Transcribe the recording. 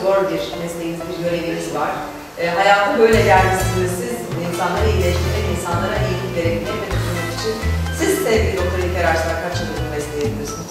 zor bir mesleğiniz, bir göreviniz var. Hayata böyle gelmişsiniz siz, insanları iyileştirmek, insanlara iyilik verebilmek ve düşünmek için. Siz sevgili Doktor İlker Arslan kaç yıldır bu mesleği yapıyorsunuz?